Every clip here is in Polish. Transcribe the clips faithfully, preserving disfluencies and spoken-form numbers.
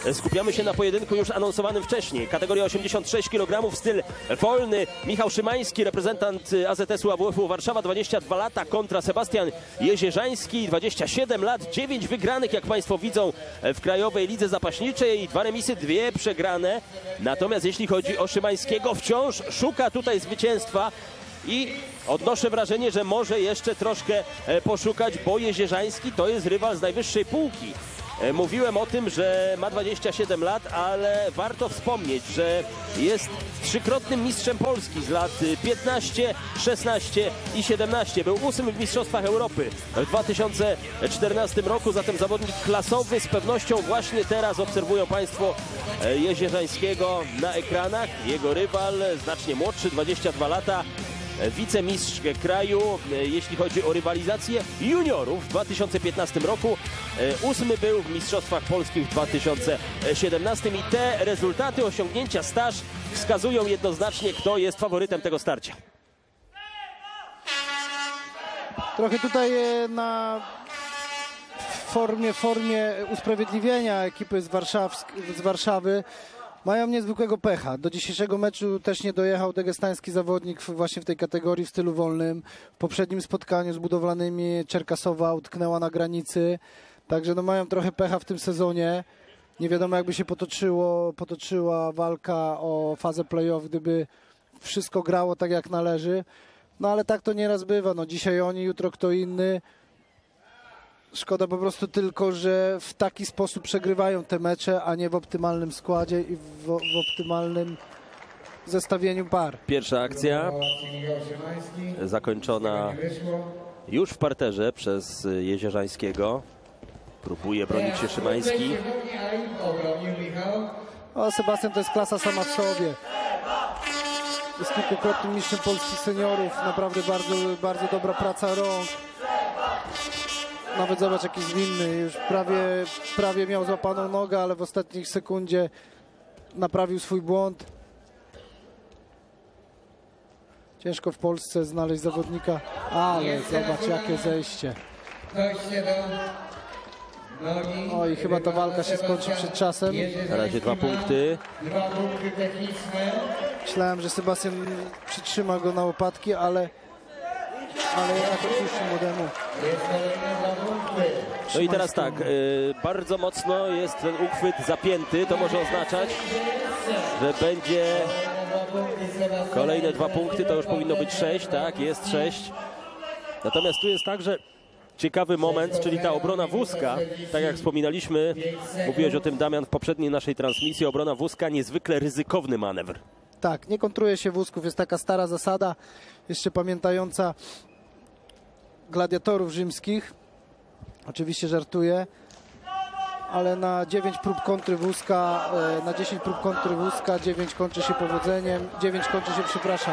skupiamy się na pojedynku już anonsowanym wcześniej. Kategoria osiemdziesiąt sześć kilogramów, styl wolny. Michał Szymański, reprezentant A Z S-u A W F-u Warszawa, dwadzieścia dwa lata, kontra Sebastian Jezierzański, dwadzieścia siedem lat, dziewięć wygranych, jak Państwo widzą, w Krajowej Lidze Zapaśniczej, dwa remisy, dwie przegrane. Natomiast jeśli chodzi o Szymańskiego, wciąż szuka tutaj zwycięstwa i odnoszę wrażenie, że może jeszcze troszkę poszukać, bo Jezierzański to jest rywal z najwyższej półki. Mówiłem o tym, że ma dwadzieścia siedem lat, ale warto wspomnieć, że jest trzykrotnym mistrzem Polski z lat piętnaście, szesnaście i siedemnaście. Był ósmym w Mistrzostwach Europy w dwa tysiące czternastym roku, zatem zawodnik klasowy. Z pewnością właśnie teraz obserwują Państwo Jezierzańskiego na ekranach. Jego rywal, znacznie młodszy, dwadzieścia dwa lata, wicemistrz kraju, jeśli chodzi o rywalizację juniorów w dwa tysiące piętnastym roku. Ósmy był w Mistrzostwach Polskich w dwa tysiące siedemnastym i te rezultaty, osiągnięcia, staż wskazują jednoznacznie, kto jest faworytem tego starcia. Trochę tutaj na formie, formie usprawiedliwienia ekipy z, z Warszawy mają niezwykłego pecha. Do dzisiejszego meczu też nie dojechał dagestański zawodnik właśnie w tej kategorii w stylu wolnym. W poprzednim spotkaniu z budowlanymi Czerkasowa utknęła na granicy. Także no mają trochę pecha w tym sezonie. Nie wiadomo, jakby się potoczyło, potoczyła walka o fazę play-off, gdyby wszystko grało tak, jak należy. No ale tak to nieraz bywa. No dzisiaj oni, jutro kto inny. Szkoda po prostu tylko, że w taki sposób przegrywają te mecze, a nie w optymalnym składzie i w, w optymalnym zestawieniu par. Pierwsza akcja zakończona już w parterze przez Jezierzańskiego. Próbuje bronić się Szymański. O, Sebastian to jest klasa sama w sobie. Jest kilkukrotnym mistrzem polskich seniorów. Naprawdę bardzo, bardzo dobra praca rąk. Nawet zobacz, jaki zwinny. Już prawie, prawie miał złapaną nogę, ale w ostatniej sekundzie naprawił swój błąd. Ciężko w Polsce znaleźć zawodnika, ale zobacz, jakie zejście. Oj, chyba ta walka się skończy przed czasem. Na razie dwa punkty. Myślałem, że Sebastian przytrzyma go na łopatki, ale ale jednak odpuścił młodemu. No i teraz tak, y, bardzo mocno jest ten uchwyt zapięty. To może oznaczać, że będzie kolejne dwa punkty. To już powinno być sześć, tak? Jest sześć. Natomiast tu jest tak, że ciekawy moment, czyli ta obrona wózka, tak jak wspominaliśmy, mówiłeś o tym, Damian, w poprzedniej naszej transmisji, obrona wózka, niezwykle ryzykowny manewr. Tak, nie kontruje się wózków, jest taka stara zasada, jeszcze pamiętająca gladiatorów rzymskich. Oczywiście żartuję, ale na dziewięć prób kontry wózka, na dziesięć prób kontry wózka, dziewięć kończy się powodzeniem, dziewięć kończy się, przepraszam.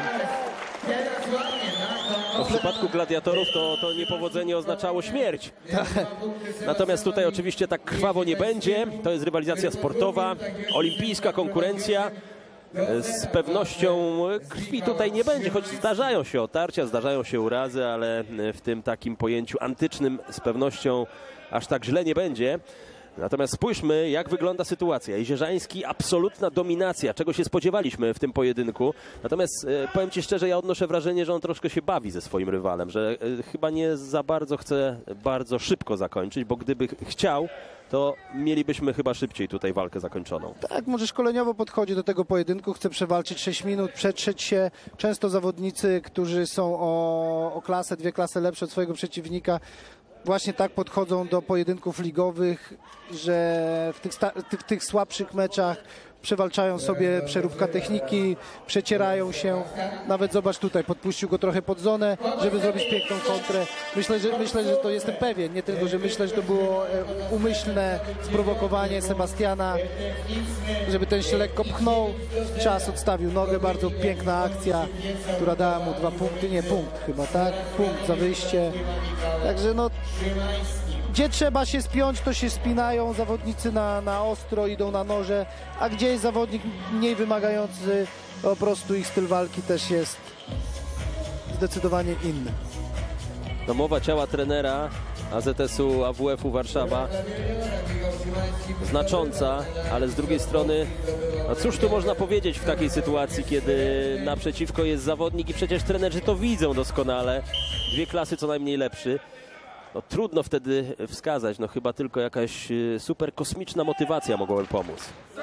No w przypadku gladiatorów to, to niepowodzenie oznaczało śmierć. Natomiast tutaj oczywiście tak krwawo nie będzie. To jest rywalizacja sportowa, olimpijska konkurencja. Z pewnością krwi tutaj nie będzie, choć zdarzają się otarcia, zdarzają się urazy, ale w tym takim pojęciu antycznym z pewnością aż tak źle nie będzie. Natomiast spójrzmy, jak wygląda sytuacja. Jezierzański, absolutna dominacja, czego się spodziewaliśmy w tym pojedynku. Natomiast e, powiem Ci szczerze, ja odnoszę wrażenie, że on troszkę się bawi ze swoim rywalem, że e, chyba nie za bardzo chce bardzo szybko zakończyć, bo gdyby chciał, to mielibyśmy chyba szybciej tutaj walkę zakończoną. Tak, może szkoleniowo podchodzi do tego pojedynku, chce przewalczyć sześć minut, przetrzeć się. Często zawodnicy, którzy są o, o klasę, dwie klasy lepsze od swojego przeciwnika, właśnie tak podchodzą do pojedynków ligowych, że w tych, tych, tych słabszych meczach przewalczają sobie przeróbka techniki, przecierają się. Nawet zobacz tutaj, podpuścił go trochę pod zonę, żeby zrobić piękną kontrę. Myślę, że, myślę, że to jestem pewien, nie tylko, że myślę, że to było umyślne sprowokowanie Sebastiana, żeby ten się lekko pchnął. Czas odstawił nogę, bardzo piękna akcja, która dała mu dwa punkty, nie punkt chyba, tak? Punkt za wyjście. Także no, gdzie trzeba się spiąć, to się spinają zawodnicy na, na ostro, idą na noże, a gdzie jest zawodnik mniej wymagający, po prostu ich styl walki też jest zdecydowanie inny. No, mowa ciała trenera A Z S u A W F u Warszawa znacząca, ale z drugiej strony, no cóż tu można powiedzieć w takiej sytuacji, kiedy naprzeciwko jest zawodnik i przecież trenerzy to widzą doskonale, dwie klasy co najmniej lepszy. No, trudno wtedy wskazać, no chyba tylko jakaś super kosmiczna motywacja mogłaby pomóc.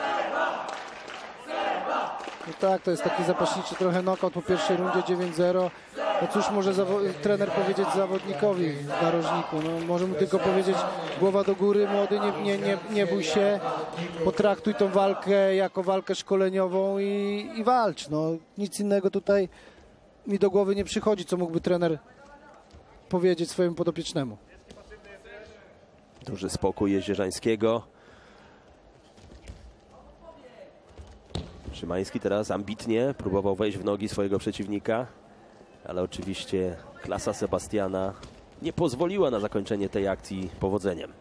No tak, to jest taki zapaśniczy trochę knockout po pierwszej rundzie dziewięć zero. No cóż może trener powiedzieć zawodnikowi w narożniku? No, może mu tylko powiedzieć: głowa do góry, młody, nie, nie, nie, nie bój się, potraktuj tą walkę jako walkę szkoleniową i, i walcz. No, nic innego tutaj mi do głowy nie przychodzi, co mógłby trener powiedzieć swojemu podopiecznemu. Duży spokój Jezierzańskiego. Szymański teraz ambitnie próbował wejść w nogi swojego przeciwnika, ale oczywiście klasa Sebastiana nie pozwoliła na zakończenie tej akcji powodzeniem.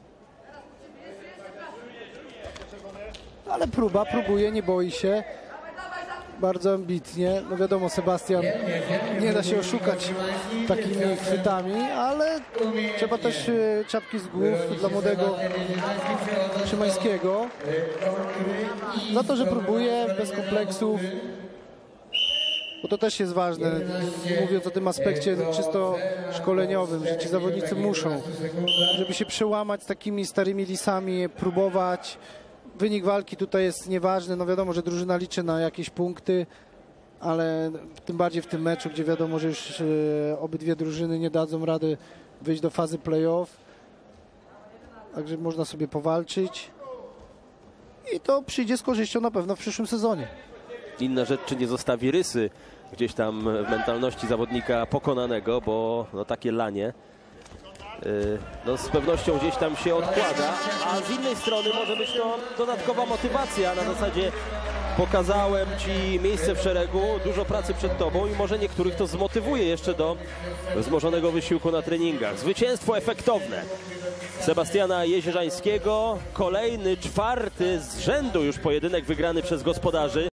Ale próba, próbuje, nie boi się. Bardzo ambitnie. No wiadomo, Sebastian nie da się oszukać takimi chwytami, ale trzeba też e, czapki z głów dla młodego Szymańskiego. Za to, że próbuje bez kompleksów. Bo to też jest ważne, mówiąc o tym aspekcie czysto szkoleniowym, że ci zawodnicy muszą, żeby się przełamać z takimi starymi lisami, próbować. Wynik walki tutaj jest nieważny, no wiadomo, że drużyna liczy na jakieś punkty, ale tym bardziej w tym meczu, gdzie wiadomo, że już e, obydwie drużyny nie dadzą rady wyjść do fazy play-off. Także można sobie powalczyć i to przyjdzie z korzyścią na pewno w przyszłym sezonie. Inna rzecz, czy nie zostawi rysy gdzieś tam w mentalności zawodnika pokonanego, bo no, takie lanie yy, no, z pewnością gdzieś tam się odkłada, a z innej strony może być to dodatkowa motywacja na zasadzie: pokazałem ci miejsce w szeregu, dużo pracy przed tobą i może niektórych to zmotywuje jeszcze do wzmożonego wysiłku na treningach. Zwycięstwo efektowne Sebastiana Jezierzańskiego, kolejny, czwarty z rzędu już pojedynek wygrany przez gospodarzy.